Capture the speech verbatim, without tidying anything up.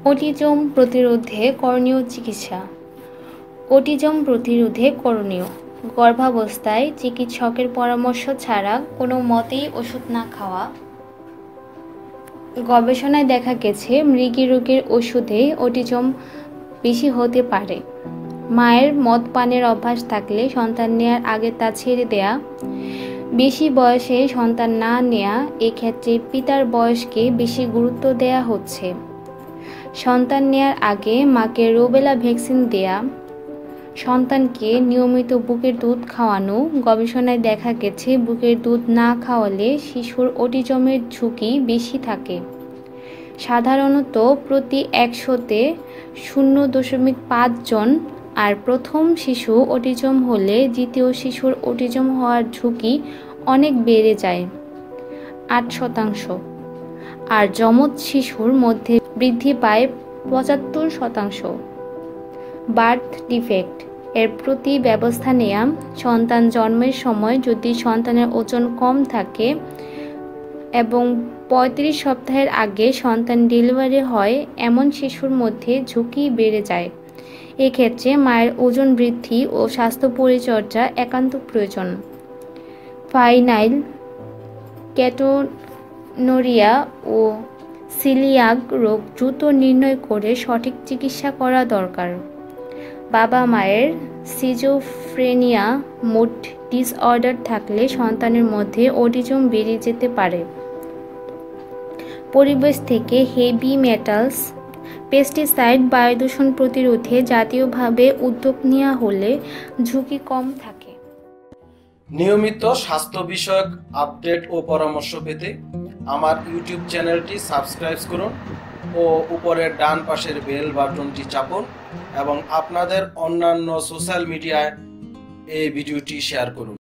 Autism প্রতিরোধে করণীয় চিকিৎসা। অটিজম প্রতিরোধে করণীয়: গর্ভাবস্থায় চিকিৎসকের পরামর্শ ছাড়া কোনো মতেই ওষুধ না খাওয়া। গবেষণায় দেখা গেছে মৃগী রোগের ওষুধে অটিজম বেশি হতে পারে। মায়ের মদ পানের অভ্যাস থাকলে সন্তান নেয়ার আগে তা ছেড়ে দেয়া। বেশি বয়সে সন্তান না নেয়া, এক্ষেত্রে পিতার বয়সকে বেশি গুরুত্ব দেয়া হচ্ছে। সন্তান নেয়ার আগে মাকে রুবেলা ভ্যাকসিন দেয়া। সন্তানকে নিয়মিত বুকের দুধ খাওয়ানো। গবেষণায় দেখা গেছে বুকের দুধ না খাওয়ালে শিশুর অটিজমের ঝুঁকি বেশি থাকে। সাধারণত প্রতি একশোতে শূন্য দশমিক পাঁচ জন, আর প্রথম শিশু অটিজম হলে দ্বিতীয় শিশুর অটিজম হওয়ার ঝুঁকি অনেক বেড়ে যায়, আট শতাংশ, আর যমজ শিশুর মধ্যে বৃদ্ধি পায় পঁচাত্তর শতাংশ। বার্থ ডিফেক্ট এর প্রতি ব্যবস্থা নেয়া: সন্তান জন্মের সময় যদি সন্তানের ওজন কম থাকে এবং পঁয়ত্রিশ সপ্তাহের আগে সন্তান ডেলিভারি হয়, এমন শিশুর মধ্যে ঝুঁকি বেড়ে যায়। এক্ষেত্রে মায়ের ওজন বৃদ্ধি ও স্বাস্থ্য পরিচর্যা একান্ত প্রয়োজন। ফাইনাইল ক্যাটোনুরিয়া ও সিলিয়াক রোগ দ্রুত নির্ণয় করে সঠিক চিকিৎসা করা দরকার। বাবা মায়ের সিজোফ্রেনিয়া মুড ডিসঅর্ডার থাকলে সন্তানের মধ্যে অটিজম বেড়ে যেতে পারে। পরিবেশ থেকে হেভি মেটালস, পেস্টিসাইড, বায়ুদূষণ প্রতিরোধে জাতীয়ভাবে উদ্যোগ নেওয়া হলে ঝুঁকি কম থাকে। নিয়মিত স্বাস্থ্য বিষয়ক আপডেট ও পরামর্শ পেতে আমার ইউটিউব চ্যানেলটি সাবস্ক্রাইব করুন ও উপরের ডান পাশের বেল বাটনটি চাপুন এবং আপনাদের অন্যান্য সোশ্যাল মিডিয়ায় এই ভিডিওটি শেয়ার করুন।